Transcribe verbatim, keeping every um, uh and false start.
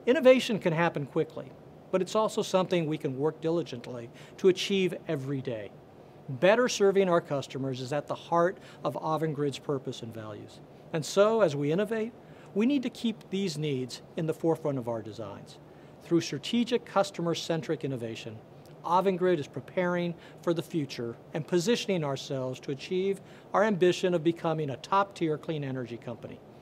Innovation can happen quickly, but it's also something we can work diligently to achieve every day. Better serving our customers is at the heart of AVANGRID's purpose and values. And so, as we innovate, we need to keep these needs in the forefront of our designs. Through strategic customer-centric innovation, AVANGRID is preparing for the future and positioning ourselves to achieve our ambition of becoming a top-tier clean energy company.